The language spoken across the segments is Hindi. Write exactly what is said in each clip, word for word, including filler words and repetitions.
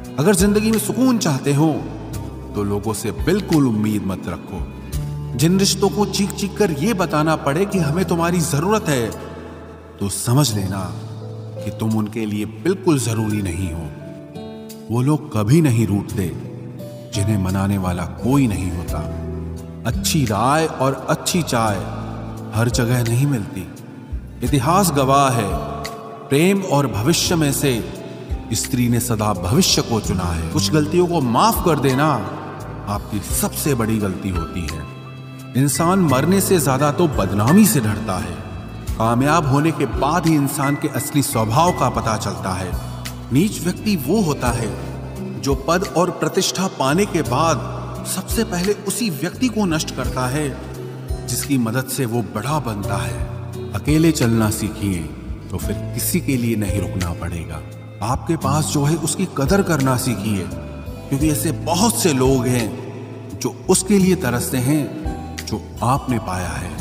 अगर जिंदगी में सुकून चाहते हो तो लोगों से बिल्कुल उम्मीद मत रखो। जिन रिश्तों को चीख चीख कर यह बताना पड़े कि हमें तुम्हारी जरूरत है, तो समझ लेना कि तुम उनके लिए बिल्कुल जरूरी नहीं हो। वो लोग कभी नहीं रूठते जिन्हें मनाने वाला कोई नहीं होता। अच्छी राय और अच्छी चाय हर जगह नहीं मिलती। इतिहास गवाह है, प्रेम और भविष्य में से स्त्री ने सदा भविष्य को चुना है। कुछ गलतियों को माफ कर देना आपकी सबसे बड़ी गलती होती है। इंसान मरने से ज्यादा तो बदनामी से डरता है। कामयाब होने के बाद ही इंसान के असली स्वभाव का पता चलता है। नीच व्यक्ति वो होता है जो पद और प्रतिष्ठा पाने के बाद सबसे पहले उसी व्यक्ति को नष्ट करता है जिसकी मदद से वो बड़ा बनता है। अकेले चलना सीखिए तो फिर किसी के लिए नहीं रुकना पड़ेगा। आपके पास जो है उसकी कदर करना सीखिए, क्योंकि ऐसे बहुत से लोग हैं जो उसके लिए तरसते हैं जो आपने पाया है।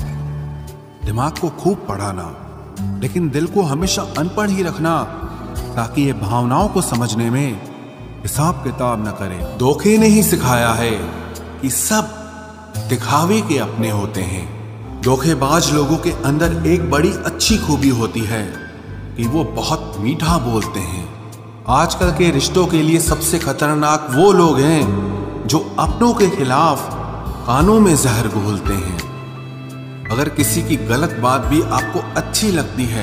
दिमाग को खूब पढ़ाना, लेकिन दिल को हमेशा अनपढ़ ही रखना, ताकि ये भावनाओं को समझने में हिसाब किताब न करे। धोखे ने ही सिखाया है कि सब दिखावे के अपने होते हैं। धोखेबाज लोगों के अंदर एक बड़ी अच्छी खूबी होती है कि वो बहुत मीठा बोलते हैं। आजकल के रिश्तों के लिए सबसे खतरनाक वो लोग हैं जो अपनों के खिलाफ कानों में जहर घोलते हैं। अगर किसी की गलत बात भी आपको अच्छी लगती है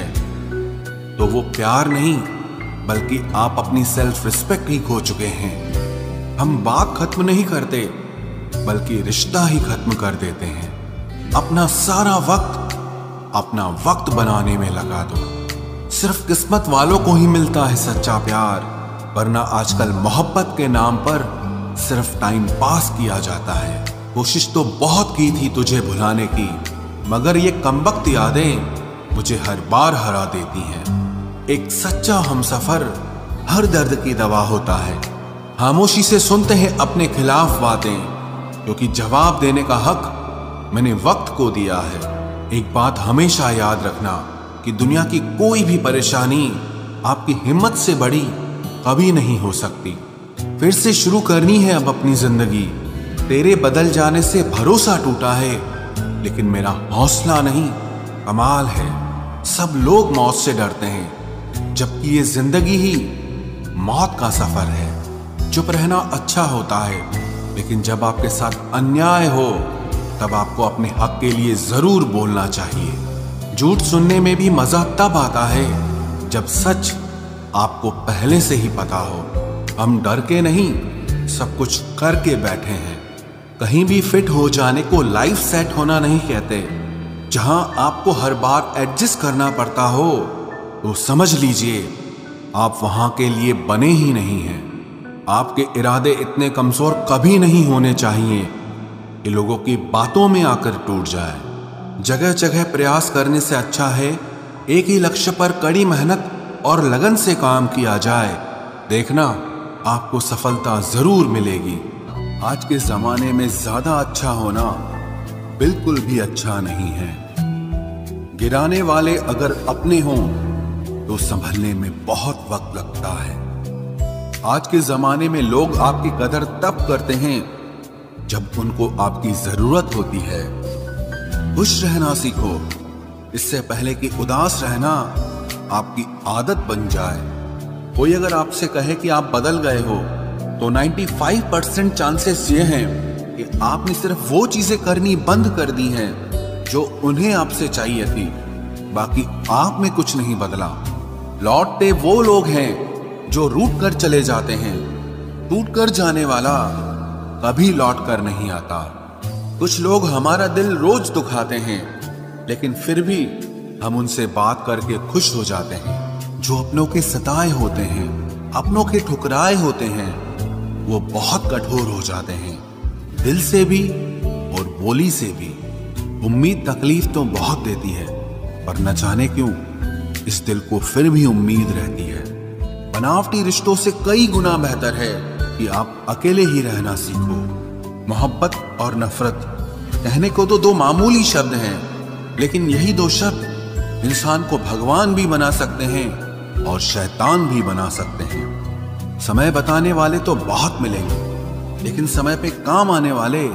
तो वो प्यार नहीं, बल्कि आप अपनी सेल्फ रिस्पेक्ट ही खो चुके हैं। हम बात खत्म नहीं करते, बल्कि रिश्ता ही खत्म कर देते हैं। अपना सारा वक्त अपना वक्त बनाने में लगा दो। सिर्फ किस्मत वालों को ही मिलता है सच्चा प्यार, वरना आजकल मोहब्बत के नाम पर सिर्फ टाइम पास किया जाता है। कोशिश तो बहुत की थी तुझे भुलाने की, मगर ये कमबख्त यादें मुझे हर बार हरा देती हैं। एक सच्चा हमसफर हर दर्द की दवा होता है। खामोशी से सुनते हैं अपने खिलाफ बातें, क्योंकि जवाब देने का हक मैंने वक्त को दिया है। एक बात हमेशा याद रखना कि दुनिया की कोई भी परेशानी आपकी हिम्मत से बड़ी कभी नहीं हो सकती। फिर से शुरू करनी है अब अपनी जिंदगी। तेरे बदल जाने से भरोसा टूटा है, लेकिन मेरा हौसला नहीं। कमाल है, सब लोग मौत से डरते हैं, जबकि ये जिंदगी ही मौत का सफर है। चुप रहना अच्छा होता है, लेकिन जब आपके साथ अन्याय हो तब आपको अपने हक के लिए जरूर बोलना चाहिए। झूठ सुनने में भी मजा तब आता है जब सच आपको पहले से ही पता हो। हम डर के नहीं, सब कुछ करके बैठे हैं। कहीं भी फिट हो जाने को लाइफ सेट होना नहीं कहते। जहां आपको हर बार एडजस्ट करना पड़ता हो तो समझ लीजिए आप वहां के लिए बने ही नहीं हैं। आपके इरादे इतने कमजोर कभी नहीं होने चाहिए कि लोगों की बातों में आकर टूट जाए। जगह जगह प्रयास करने से अच्छा है एक ही लक्ष्य पर कड़ी मेहनत और लगन से काम किया जाए। देखना आपको सफलता जरूर मिलेगी। आज के जमाने में ज्यादा अच्छा होना बिल्कुल भी अच्छा नहीं है। गिराने वाले अगर अपने हों तो संभलने में बहुत वक्त लगता है। आज के जमाने में लोग आपकी कदर तब करते हैं जब उनको आपकी जरूरत होती है। खुश रहना सीखो, इससे पहले कि उदास रहना आपकी आदत बन जाए। कोई अगर आपसे कहे कि आप बदल गए हो तो पचानवे परसेंट चांसेस ये हैं कि आपने सिर्फ वो चीजें करनी बंद कर दी हैं जो उन्हें आपसे चाहिए थी। बाकी आप में कुछ नहीं बदला। लौटते वो लोग हैं जो रूठ कर चले जाते हैं। टूट कर जाने वाला कभी लौट कर नहीं आता। कुछ लोग हमारा दिल रोज दुखाते हैं, लेकिन फिर भी हम उनसे बात करके खुश हो जाते हैं। जो अपनों के सताए होते हैं, अपनों के ठुकराए होते हैं, वो बहुत कठोर हो जाते हैं, दिल से भी और बोली से भी। उम्मीद तकलीफ तो बहुत देती है, पर न जाने क्यों इस दिल को फिर भी उम्मीद रहती है। बनावटी रिश्तों से कई गुना बेहतर है कि आप अकेले ही रहना सीखो। मोहब्बत और नफरत कहने को तो दो मामूली शब्द हैं, लेकिन यही दो शब्द इंसान को भगवान भी बना सकते हैं और शैतान भी बना सकते हैं। समय बताने वाले तो बहुत मिलेंगे, लेकिन समय पे काम आने वाले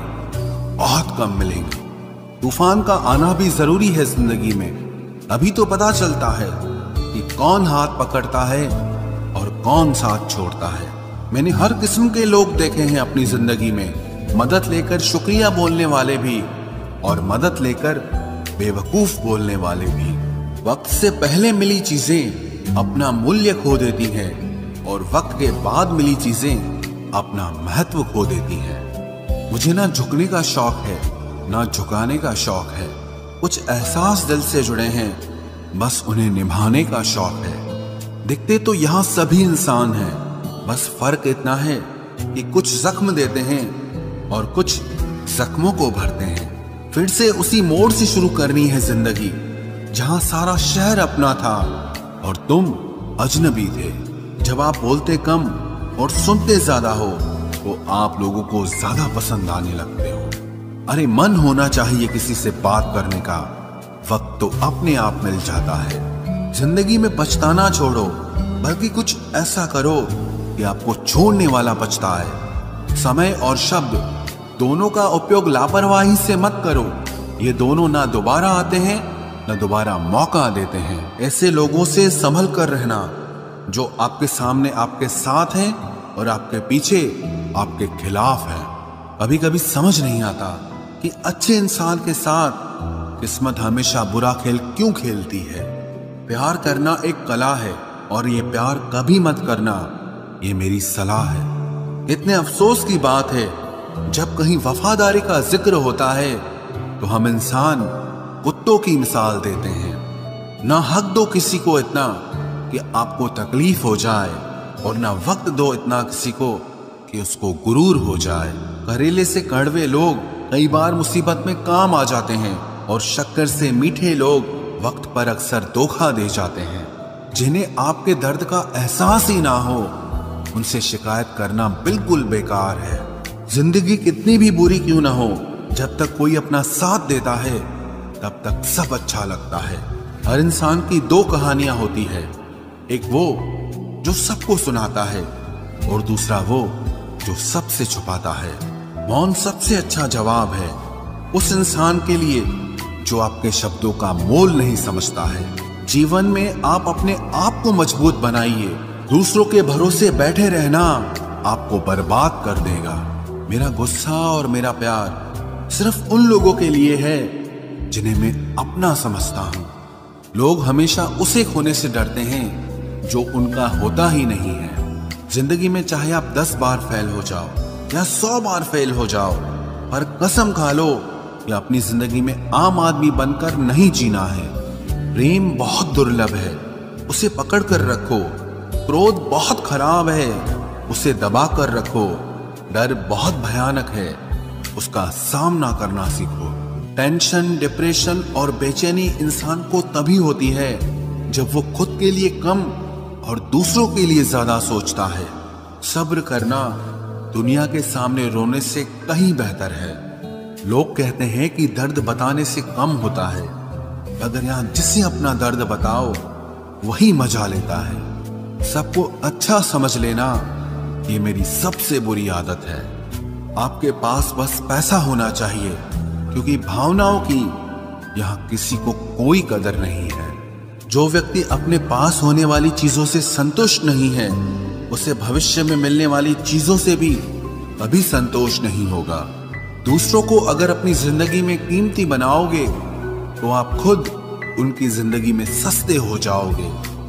बहुत कम मिलेंगे। तूफान का आना भी जरूरी है जिंदगी में, तभी तो पता चलता है कि कौन हाथ पकड़ता है और कौन साथ छोड़ता है। मैंने हर किस्म के लोग देखे हैं अपनी जिंदगी में, मदद लेकर शुक्रिया बोलने वाले भी और मदद लेकर बेवकूफ बोलने वाले भी। वक्त से पहले मिली चीजें अपना मूल्य खो देती हैं और वक्त के बाद मिली चीजें अपना महत्व खो देती हैं। मुझे ना झुकने का शौक है ना झुकाने का शौक है। कुछ एहसास दिल से जुड़े हैं, बस उन्हें निभाने का शौक है। दिखते तो यहाँ सभी इंसान हैं, बस फर्क इतना है कि कुछ जख्म देते हैं और कुछ जख्मों को भरते हैं। फिर से उसी मोड़ से शुरू करनी है जिंदगी, जहां सारा शहर अपना था और तुम अजनबी थे। जब आप बोलते कम और सुनते ज्यादा हो तो आप लोगों को ज्यादा पसंद आने लगते हो। अरे मन होना चाहिए किसी से बात करने का, वक्त तो अपने आप मिल जाता है। जिंदगी में पछताना छोड़ो, बल्कि कुछ ऐसा करो कि आपको छोड़ने वाला पछताए। समय और शब्द दोनों का उपयोग लापरवाही से मत करो, ये दोनों ना दोबारा आते हैं ना दोबारा मौका देते हैं। ऐसे लोगों से संभल कर रहना जो आपके सामने आपके साथ हैं और आपके पीछे आपके खिलाफ हैं। कभी कभी समझ नहीं आता कि अच्छे इंसान के साथ किस्मत हमेशा बुरा खेल क्यों खेलती है। प्यार करना एक कला है और ये प्यार कभी मत करना, ये मेरी सलाह है। इतने अफसोस की बात है, जब कहीं वफादारी का जिक्र होता है तो हम इंसान कुत्तों की मिसाल देते हैं। ना हक दो किसी को इतना कि आपको तकलीफ हो जाए और ना वक्त दो इतना किसी को कि उसको गुरूर हो जाए। करेले से कड़वे लोग कई बार मुसीबत में काम आ जाते हैं और शक्कर से मीठे लोग वक्त पर अक्सर धोखा दे जाते हैं। जिन्हें आपके दर्द का एहसास ही ना हो, उनसे शिकायत करना बिल्कुल बेकार है। जिंदगी कितनी भी बुरी क्यों ना हो, जब तक कोई अपना साथ देता है तब तक सब अच्छा लगता है। हर इंसान की दो कहानियां होती है, एक वो जो सबको सुनाता है और दूसरा वो जो सबसे छुपाता है। मौन सबसे अच्छा जवाब है उस इंसान के लिए जो आपके शब्दों का मोल नहीं समझता है। जीवन में आप अपने आप को मजबूत बनाइए, दूसरों के भरोसे बैठे रहना आपको बर्बाद कर देगा। मेरा गुस्सा और मेरा प्यार सिर्फ उन लोगों के लिए है जिन्हें मैं अपना समझता हूं। लोग हमेशा उसे खोने से डरते हैं जो उनका होता ही नहीं है। जिंदगी में चाहे आप दस बार फेल हो जाओ या सौ बार फेल हो जाओ, पर कसम खा लो कि अपनी जिंदगी में आम आदमी बनकर नहीं जीना है। प्रेम बहुत दुर्लभ है, उसे पकड़ कर रखो। क्रोध बहुत खराब है, उसे दबा कर रखो। डर बहुत भयानक है, उसका सामना करना सीखो। टेंशन, डिप्रेशन और बेचैनी इंसान को तभी होती है जब वो खुद के लिए कम और दूसरों के लिए ज्यादा सोचता है। सब्र करना दुनिया के सामने रोने से कहीं बेहतर है। लोग कहते हैं कि दर्द बताने से कम होता है, अगर यहाँ जिसे अपना दर्द बताओ वही मजा लेता है। सबको अच्छा समझ लेना ये मेरी सबसे बुरी आदत है। आपके पास बस पैसा होना चाहिए, क्योंकि भावनाओं की यहाँ किसी को कोई कदर नहीं है। जो व्यक्ति अपने पास होने वाली चीजों से संतुष्ट नहीं है, उसे भविष्य में मिलने वाली चीजों से भी कभी संतोष नहीं होगा। दूसरों को अगर अपनी जिंदगी में कीमती बनाओगे तो आप खुद उनकी जिंदगी में सस्ते हो जाओगे।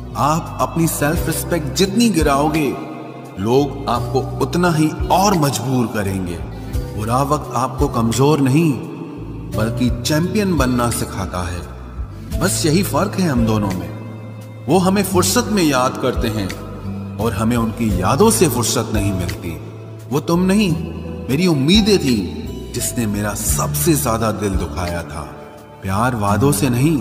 आप अपनी सेल्फ रिस्पेक्ट जितनी गिराओगे, लोग आपको उतना ही और मजबूर करेंगे। बुरा वक्त आपको कमजोर नहीं बल्कि चैंपियन बनना सिखाता है। बस यही फर्क है हम दोनों में। वो हमें फुर्सत में याद करते हैं और हमें उनकी यादों से फुर्सत नहीं मिलती। वो तुम नहीं, मेरी उम्मीदें थी जिसने मेरा सबसे ज्यादा दिल दुखाया था। प्यार वादों से नहीं,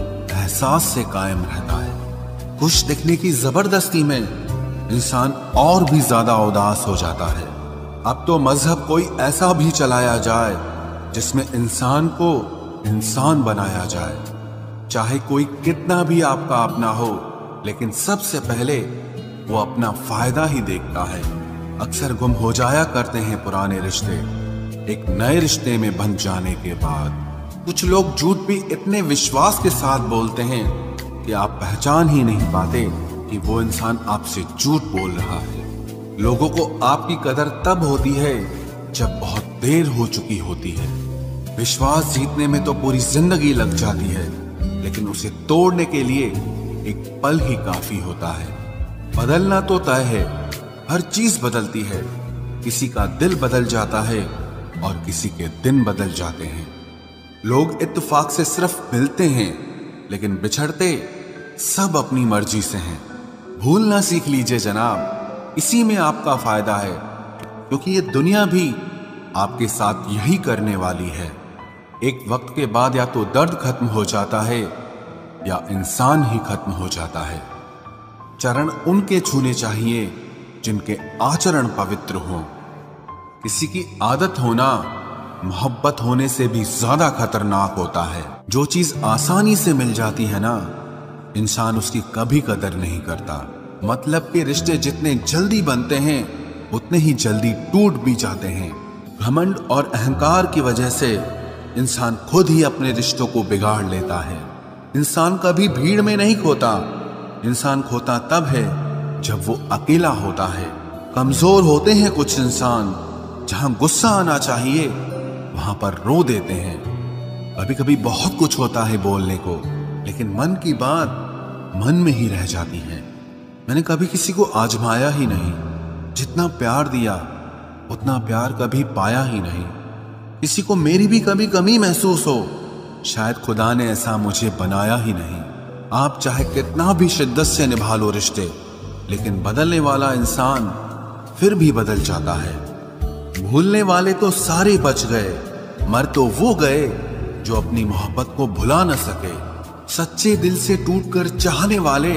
एहसास से कायम रहता है। खुश दिखने की जबरदस्ती में इंसान और भी ज्यादा उदास हो जाता है। अब तो मजहब कोई ऐसा भी चलाया जाए जिसमें इंसान को इंसान बनाया जाए। चाहे कोई कितना भी आपका अपना हो, लेकिन सबसे पहले वो अपना फायदा ही देखता है। अक्सर गुम हो जाया करते हैं पुराने रिश्ते एक नए रिश्ते में बंध जाने के बाद। कुछ लोग झूठ भी इतने विश्वास के साथ बोलते हैं कि आप पहचान ही नहीं पाते कि वो इंसान आपसे झूठ बोल रहा है। लोगों को आपकी कदर तब होती है जब बहुत देर हो चुकी होती है। विश्वास जीतने में तो पूरी जिंदगी लग जाती है, लेकिन उसे तोड़ने के लिए एक पल ही काफी होता है। बदलना तो तय है, हर चीज बदलती है। किसी का दिल बदल जाता है और किसी के दिन बदल जाते हैं। लोग इत्तेफाक से सिर्फ मिलते हैं, लेकिन बिछड़ते सब अपनी मर्जी से हैं। भूलना सीख लीजिए जनाब, इसी में आपका फायदा है, क्योंकि ये दुनिया भी आपके साथ यही करने वाली है। एक वक्त के बाद या तो दर्द खत्म हो जाता है या इंसान ही खत्म हो जाता है। चरण उनके छूने चाहिए जिनके आचरण पवित्र हों। किसी की आदत होना मोहब्बत होने से भी ज्यादा खतरनाक होता है। जो चीज आसानी से मिल जाती है ना, इंसान उसकी कभी कदर नहीं करता। मतलब के रिश्ते जितने जल्दी बनते हैं उतने ही जल्दी टूट भी जाते हैं। घमंड और अहंकार की वजह से इंसान खुद ही अपने रिश्तों को बिगाड़ लेता है। इंसान कभी भीड़ में नहीं खोता, इंसान खोता तब है जब वो अकेला होता है। कमजोर होते हैं कुछ इंसान, जहां गुस्सा आना चाहिए वहां पर रो देते हैं। कभी कभी बहुत कुछ होता है बोलने को, लेकिन मन की बात मन में ही रह जाती है। मैंने कभी किसी को आजमाया ही नहीं, जितना प्यार दिया उतना प्यार कभी पाया ही नहीं। किसी को मेरी भी कभी कमी महसूस हो, शायद खुदा ने ऐसा मुझे बनाया ही नहीं। आप चाहे कितना भी शिद्दत से निभा लो रिश्ते, लेकिन बदलने वाला इंसान फिर भी बदल जाता है। भूलने वाले तो सारे बच गए, मर तो वो गए जो अपनी मोहब्बत को भुला न सके। सच्चे दिल से टूटकर चाहने वाले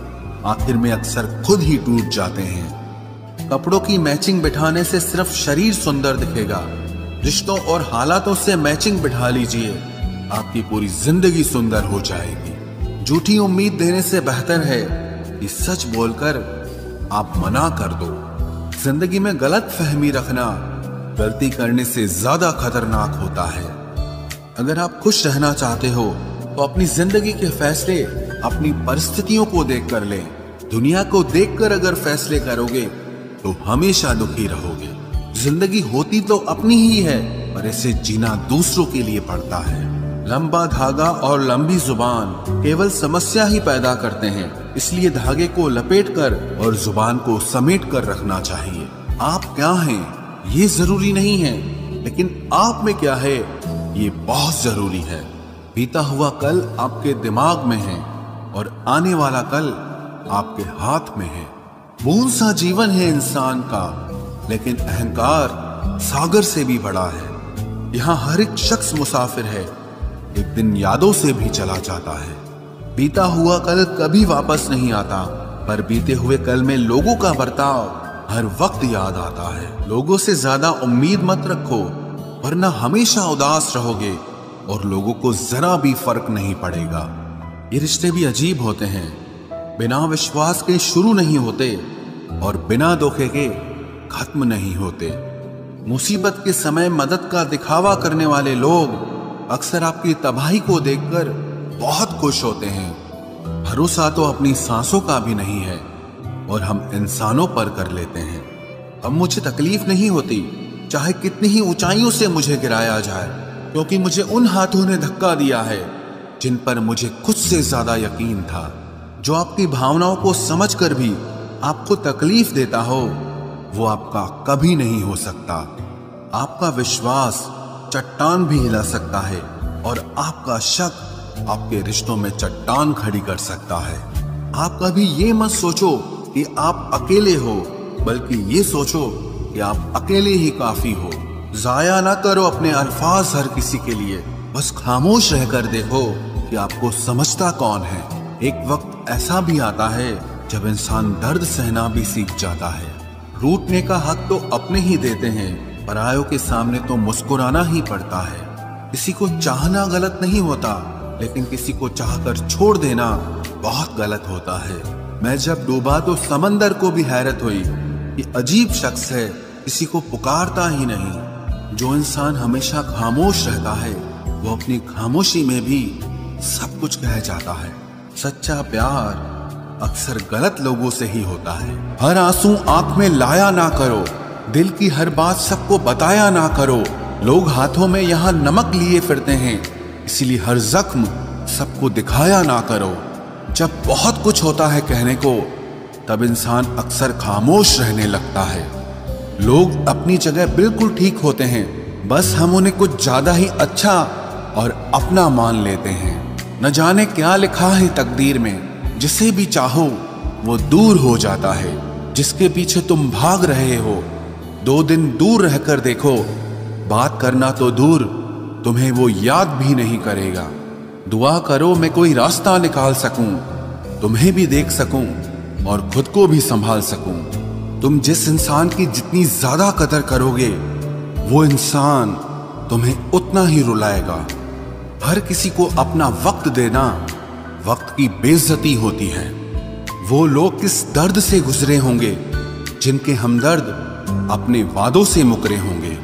आखिर में अक्सर खुद ही टूट जाते हैं। कपड़ों की मैचिंग बिठाने से सिर्फ शरीर सुंदर दिखेगा, रिश्तों और हालातों से मैचिंग बिठा लीजिए, आपकी पूरी जिंदगी सुंदर हो जाएगी। झूठी उम्मीद देने से बेहतर है कि सच बोलकर आप मना कर दो। जिंदगी में गलत फहमी रखना गलती करने से ज्यादा खतरनाक होता है। अगर आप खुश रहना चाहते हो तो अपनी जिंदगी के फैसले अपनी परिस्थितियों को देखकर लें। दुनिया को देखकर अगर फैसले करोगे तो हमेशा दुखी रहोगे। जिंदगी होती तो अपनी ही है, पर इसे जीना दूसरों के लिए पड़ता है। लंबा धागा और लंबी जुबान केवल समस्या ही पैदा करते हैं, इसलिए धागे को लपेटकर और जुबान को समेट कर रखना चाहिए। आप क्या हैं ये जरूरी नहीं है, लेकिन आप में क्या है ये बहुत जरूरी है। बीता हुआ कल आपके दिमाग में है और आने वाला कल आपके हाथ में है। बूंद सा जीवन है इंसान का, लेकिन अहंकार सागर से भी बड़ा है। यहाँ हर एक शख्स मुसाफिर है, एक दिन यादों से भी चला जाता है। बीता हुआ कल कभी वापस नहीं आता, पर बीते हुए कल में लोगों का बर्ताव हर वक्त याद आता है। लोगों से ज्यादा उम्मीद मत रखो, वरना हमेशा उदास रहोगे और लोगों को जरा भी फर्क नहीं पड़ेगा। ये रिश्ते भी अजीब होते हैं, बिना विश्वास के शुरू नहीं होते और बिना धोखे के खत्म नहीं होते। मुसीबत के समय मदद का दिखावा करने वाले लोग अक्सर आपकी तबाही को देखकर बहुत खुश होते हैं। भरोसा तो अपनी सांसों का भी नहीं है और हम इंसानों पर कर लेते हैं। अब मुझे तकलीफ नहीं होती चाहे कितनी ही ऊंचाइयों से मुझे गिराया जाए, क्योंकि मुझे उन हाथों ने धक्का दिया है जिन पर मुझे खुद से ज्यादा यकीन था। जो आपकी भावनाओं को समझकर भी आपको तकलीफ देता हो, वो आपका कभी नहीं हो सकता। आपका विश्वास चट्टान भी हिला सकता है और आपका शक आपके रिश्तों में चट्टान खड़ी कर सकता है। आप कभी ये मत सोचो कि आप अकेले हो, बल्कि ये सोचो कि आप अकेले ही काफी हो। जाया ना करो अपने अल्फाज हर किसी के लिए, बस खामोश रहकर देखो कि आपको समझता कौन है। एक वक्त ऐसा भी आता है जब इंसान दर्द सहना भी सीख जाता है। रूठने का हक तो अपने ही देते हैं, परायों के सामने तो मुस्कुराना ही पड़ता है। किसी को चाहना गलत नहीं होता, लेकिन किसी को चाहकर छोड़ देना बहुत गलत होता है। मैं जब डूबा तो समंदर को भी हैरत हुई। ये अजीब शख्स है, किसी को पुकारता ही नहीं। जो इंसान हमेशा खामोश रहता है वो अपनी खामोशी में भी सब कुछ कह जाता है। सच्चा प्यार अक्सर गलत लोगों से ही होता है। हर आंसू आंख में लाया ना करो, दिल की हर बात सबको बताया ना करो। लोग हाथों में यहाँ नमक लिए फिरते हैं, इसीलिए हर जख्म सबको दिखाया ना करो। जब बहुत कुछ होता है कहने को, तब इंसान अक्सर खामोश रहने लगता है। लोग अपनी जगह बिल्कुल ठीक होते हैं, बस हम उन्हें कुछ ज्यादा ही अच्छा और अपना मान लेते हैं। न जाने क्या लिखा है तकदीर में, जिसे भी चाहो वो दूर हो जाता है। जिसके पीछे तुम भाग रहे हो, दो दिन दूर रहकर देखो, बात करना तो दूर, तुम्हें वो याद भी नहीं करेगा। दुआ करो मैं कोई रास्ता निकाल सकूं, तुम्हें भी देख सकूं और खुद को भी संभाल सकूं। तुम जिस इंसान की जितनी ज्यादा कदर करोगे, वो इंसान तुम्हें उतना ही रुलाएगा। हर किसी को अपना वक्त देना वक्त की बेइज्जती होती है। वो लोग किस दर्द से गुजरे होंगे जिनके हमदर्द अपने वादों से मुकरे होंगे।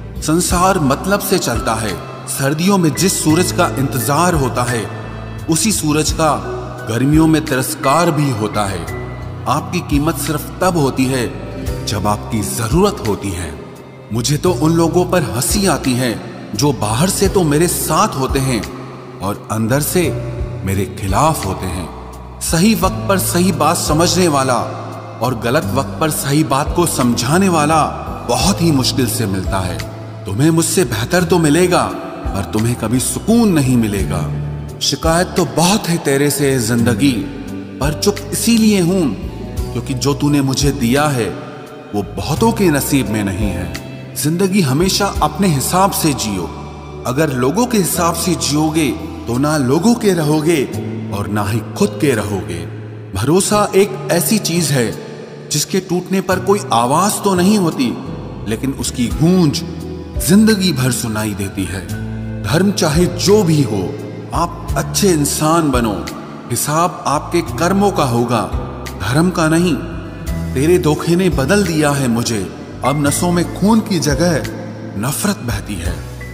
संसार मतलब से चलता है। सर्दियों में जिस सूरज का इंतजार होता है, उसी सूरज का गर्मियों में तिरस्कार भी होता है। आपकी कीमत सिर्फ तब होती है जब आपकी जरूरत होती है। मुझे तो उन लोगों पर हंसी आती है जो बाहर से तो मेरे साथ होते हैं और अंदर से मेरे खिलाफ होते हैं। सही वक्त पर सही बात समझने वाला और गलत वक्त पर सही बात को समझाने वाला बहुत ही मुश्किल से मिलता है। तुम्हें मुझसे बेहतर तो मिलेगा, पर तुम्हें कभी सुकून नहीं मिलेगा। शिकायत तो बहुत है तेरे से जिंदगी, पर चुप इसीलिए हूं क्योंकि जो तूने मुझे दिया है वो बहुतों के नसीब में नहीं है। जिंदगी हमेशा अपने हिसाब से जियो। अगर लोगों के हिसाब से जियोगे तो ना लोगों के रहोगे और ना ही खुद के रहोगे। भरोसा एक ऐसी चीज है जिसके टूटने पर कोई आवाज तो नहीं होती, लेकिन उसकी गूंज जिंदगी भर सुनाई देती है। धर्म चाहे जो भी हो, आप अच्छे इंसान बनो। हिसाब आपके कर्मों का होगा, धर्म का नहीं। तेरे धोखे ने बदल दिया है मुझे, अब नसों में खून की जगह नफरत बहती है।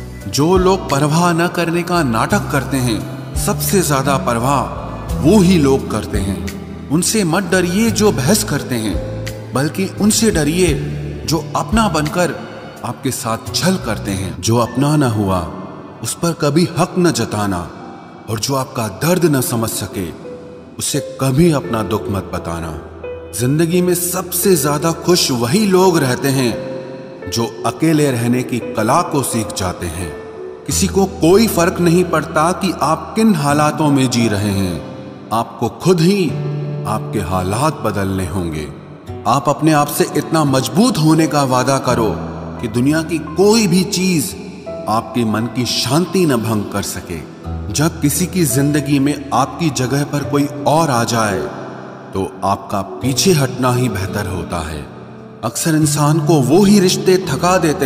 जो लोग परवाह न करने का नाटक करते हैं, सबसे ज्यादा परवाह वो ही लोग करते हैं। उनसे मत डरिए जो बहस करते हैं, बल्कि उनसे डरिए जो अपना बनकर आपके साथ छल करते हैं। जो अपना ना हुआ उस पर कभी हक न जताना, और जो आपका दर्द न समझ सके उसे कभी अपना दुख मत बताना। जिंदगी में सबसे ज्यादा खुश वही लोग रहते हैं जो अकेले रहने की कला को सीख जाते हैं। किसी को कोई फर्क नहीं पड़ता कि आप किन हालातों में जी रहे हैं, आपको खुद ही आपके हालात बदलने होंगे। आप अपने आप से इतना मजबूत होने का वादा करो कि दुनिया की कोई भी चीज आपके मन की शांति न भंग कर सके। जब किसी की जिंदगी में आपकी जगह पर कोई और आ जाए तो आपका पीछे हटना ही बेहतर होता है। अक्सर इंसान को वो ही रिश्ते थका देते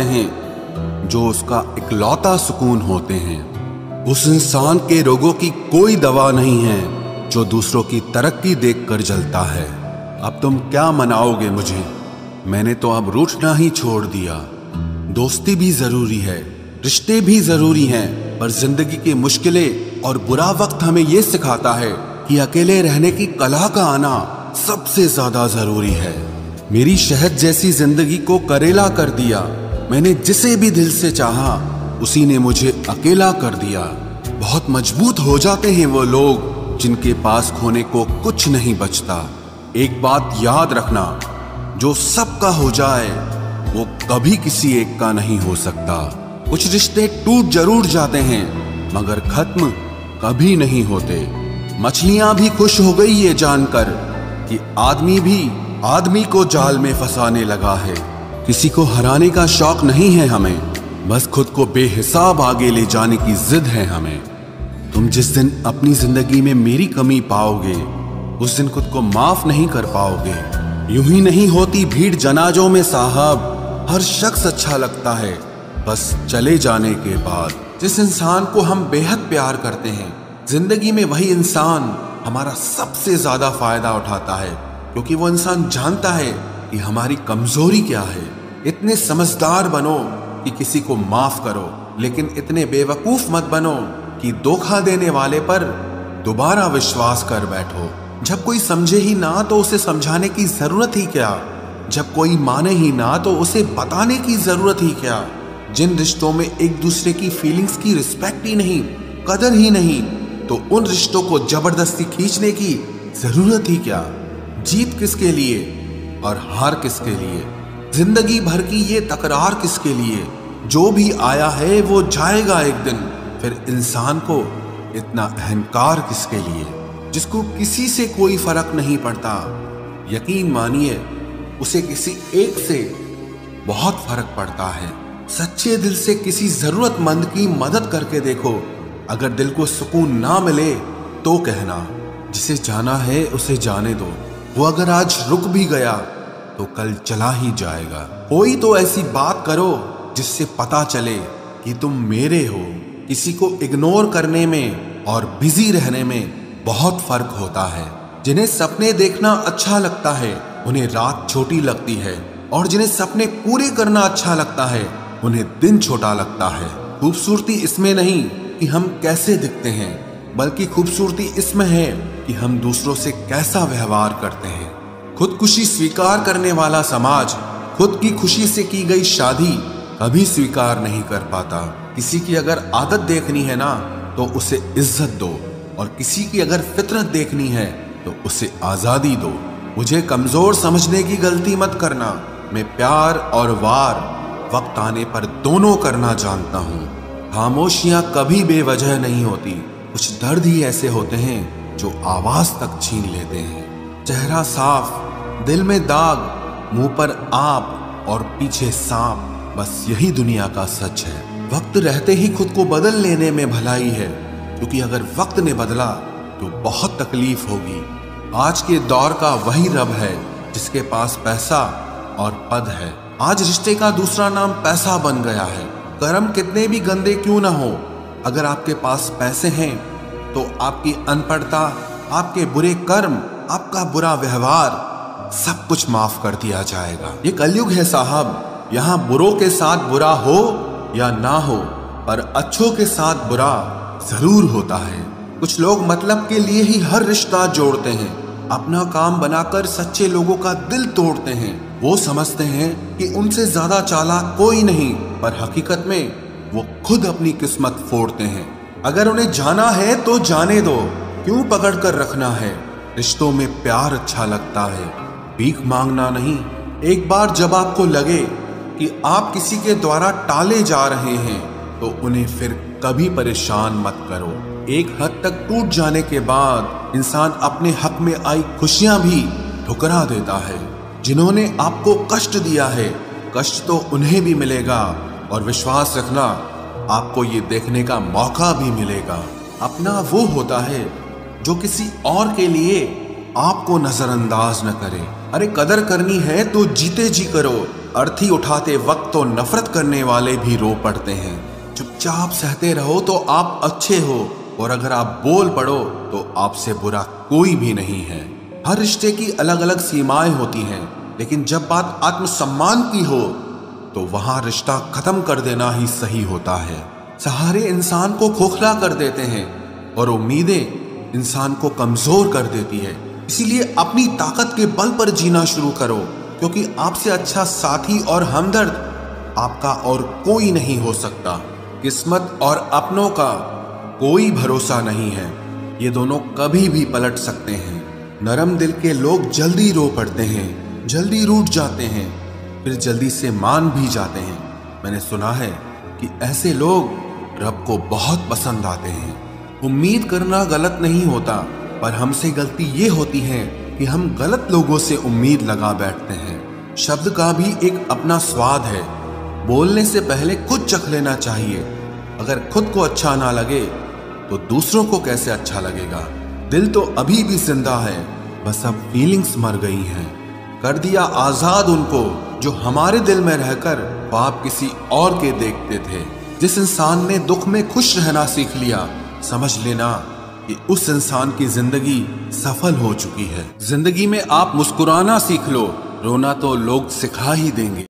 हैं जो उसका इकलौता सुकून होते हैं। उस इंसान के रोगों की कोई दवा नहीं है जो दूसरों की तरक्की देखकर जलता है। अब तुम क्या मनाओगे मुझे? मैंने तो अब रूठना ही छोड़ दिया। दोस्ती भी जरूरी है, रिश्ते भी जरूरी हैं, पर जिंदगी की मुश्किलें और बुरा वक्त हमें ये सिखाता है कि अकेले रहने की कला का आना सबसे ज्यादा जरूरी है। मेरी शहद जैसी जिंदगी को करेला कर दिया। मैंने जिसे भी दिल से चाहा उसी ने मुझे अकेला कर दिया। बहुत मजबूत हो जाते हैं वो लोग जिनके पास खोने को कुछ नहीं बचता। एक बात याद रखना, जो सबका हो जाए वो कभी किसी एक का नहीं हो सकता। कुछ रिश्ते टूट जरूर जाते हैं मगर खत्म कभी नहीं होते। मछलियां भी खुश हो गई ये जानकर कि आदमी भी आदमी को जाल में फंसाने लगा है। किसी को हराने का शौक नहीं है हमें, बस खुद को बेहिसाब आगे ले जाने की जिद है हमें। तुम जिस दिन अपनी जिंदगी में मेरी कमी पाओगे उस दिन खुद को माफ नहीं कर पाओगे। यूं ही नहीं होती भीड़ जनाजों में साहब, हर शख्स अच्छा लगता है बस चले जाने के बाद। जिस इंसान को हम बेहद प्यार करते हैं, जिंदगी में वही इंसान हमारा सबसे ज्यादा फायदा उठाता है। क्योंकि वो इंसान जानता है कि हमारी कमजोरी क्या है। इतने समझदार बनो कि किसी को माफ करो, लेकिन इतने बेवकूफ मत बनो कि धोखा देने वाले पर दोबारा विश्वास कर बैठो। जब कोई समझे ही ना तो उसे समझाने की जरूरत ही क्या, जब कोई माने ही ना तो उसे बताने की जरूरत ही क्या। जिन रिश्तों में एक दूसरे की फीलिंग्स की रिस्पेक्ट ही नहीं, कदर ही नहीं, तो उन रिश्तों को जबरदस्ती खींचने की जरूरत ही क्या। जीत किसके लिए और हार किसके लिए, जिंदगी भर की ये तकरार किसके लिए। जो भी आया है वो जाएगा एक दिन, फिर इंसान को इतना अहंकार किसके लिए, जिसको किसी से कोई फर्क नहीं पड़ता। यकीन मानिए उसे किसी एक से बहुत फर्क पड़ता है। सच्चे दिल से किसी जरूरतमंद की मदद करके देखो। अगर दिल को सुकून ना मिले तो कहना, जिसे जाना है उसे जाने दो। वो अगर आज रुक भी गया तो कल चला ही जाएगा। कोई तो ऐसी बात करो जिससे पता चले कि तुम मेरे हो। किसी को इग्नोर करने में और बिजी रहने में बहुत फर्क होता है। जिन्हें सपने देखना अच्छा लगता है उन्हें रात छोटी लगती है, और जिन्हें सपने पूरे करना अच्छा लगता है उन्हें दिन छोटा लगता है। खूबसूरती इसमें नहीं कि हम कैसे दिखते हैं, बल्कि खूबसूरती इसमें है कि हम दूसरों से कैसा व्यवहार करते हैं। खुदकुशी स्वीकार करने वाला समाज खुद की खुशी से की गई शादी कभी स्वीकार नहीं कर पाता। किसी की अगर आदत देखनी है ना तो उसे इज्जत दो, और किसी की अगर फितरत देखनी है तो उसे आजादी दो। मुझे कमजोर समझने की गलती मत करना। मैं प्यार और वार वक्त आने पर दोनों करना जानता हूँ। खामोशियां कभी बेवजह नहीं होती। कुछ दर्द ही ऐसे होते हैं जो आवाज तक छीन लेते हैं। चेहरा साफ, दिल में दाग, मुंह पर आप और पीछे सांप, बस यही दुनिया का सच है। वक्त रहते ही खुद को बदल लेने में भलाई है, क्योंकि अगर वक्त ने बदला तो बहुत तकलीफ होगी। आज के दौर का वही रब है जिसके पास पैसा और पद है। आज रिश्ते का दूसरा नाम पैसा बन गया है। कर्म कितने भी गंदे क्यों ना हो, अगर आपके पास पैसे हैं तो आपकी अनपढ़ता, आपके बुरे कर्म, आपका बुरा व्यवहार सब कुछ माफ कर दिया जाएगा। ये कलयुग है साहब, यहाँ बुरों के साथ बुरा हो या ना हो, पर अच्छों के साथ बुरा जरूर होता है। कुछ लोग मतलब के लिए ही हर रिश्ता जोड़ते हैं, अपना काम बनाकर सच्चे लोगों का दिल तोड़ते हैं। वो समझते हैं कि उनसे ज्यादा चालाक कोई नहीं, पर हकीकत में वो खुद अपनी किस्मत फोड़ते हैं। अगर उन्हें जाना है तो जाने दो, क्यों पकड़ कर रखना है। रिश्तों में प्यार अच्छा लगता है, भीख मांगना नहीं। एक बार जब आपको लगे कि आप किसी के द्वारा टाले जा रहे हैं तो उन्हें फिर कभी परेशान मत करो। एक हद तक टूट जाने के बाद इंसान अपने हक में आई खुशियां भी ठुकरा देता है। जिन्होंने आपको कष्ट दिया है, कष्ट तो उन्हें भी मिलेगा, और विश्वास रखना आपको ये देखने का मौका भी मिलेगा। अपना वो होता है जो किसी और के लिए आपको नजरअंदाज न करे। अरे कदर करनी है तो जीते जी करो। अर्थी उठाते वक्त तो नफरत करने वाले भी रो पड़ते हैं। चुपचाप सहते रहो तो आप अच्छे हो, और अगर आप बोल पड़ो तो आपसे बुरा कोई भी नहीं है। हर रिश्ते की अलग अलग सीमाएं होती हैं, लेकिन जब बात आत्मसम्मान की हो तो वहां रिश्ता खत्म कर देना ही सही होता है। सहारे इंसान को खोखला कर देते हैं और उम्मीदें इंसान को कमजोर कर देती है। इसीलिए अपनी ताकत के बल पर जीना शुरू करो, क्योंकि आपसे अच्छा साथी और हमदर्द आपका और कोई नहीं हो सकता। किस्मत और अपनों का कोई भरोसा नहीं है, ये दोनों कभी भी पलट सकते हैं। नरम दिल के लोग जल्दी रो पड़ते हैं, जल्दी रूठ जाते हैं, फिर जल्दी से मान भी जाते हैं। मैंने सुना है कि ऐसे लोग रब को बहुत पसंद आते हैं। उम्मीद करना गलत नहीं होता, पर हमसे गलती ये होती है कि हम गलत लोगों से उम्मीद लगा बैठते हैं। शब्द का भी एक अपना स्वाद है, बोलने से पहले खुद चख लेना चाहिए। अगर खुद को अच्छा ना लगे तो दूसरों को कैसे अच्छा लगेगा। दिल तो अभी भी जिंदा है, बस अब फीलिंग्स मर गई हैं। कर दिया आजाद उनको जो हमारे दिल में रहकर ख्वाब किसी और के देखते थे। जिस इंसान ने दुख में खुश रहना सीख लिया, समझ लेना कि उस इंसान की जिंदगी सफल हो चुकी है। जिंदगी में आप मुस्कुराना सीख लो, रोना तो लोग सिखा ही देंगे।